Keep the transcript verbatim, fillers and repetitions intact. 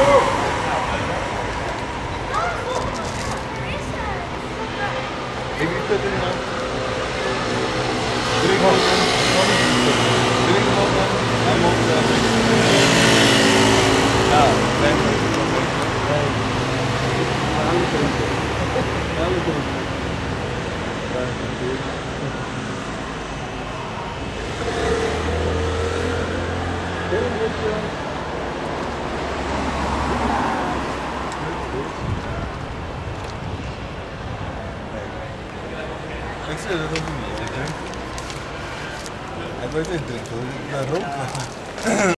Ik weet het niet, man. Drink op, man. Drink op, man. Hij moet dat ja, nee, maar ik kan het nee. Maar alle drinken. Alle drinken. Ja, natuurlijk. Heel goed, ik zeg dat ook niet. Ik weet het, ik drink hoor. Ik ben rood.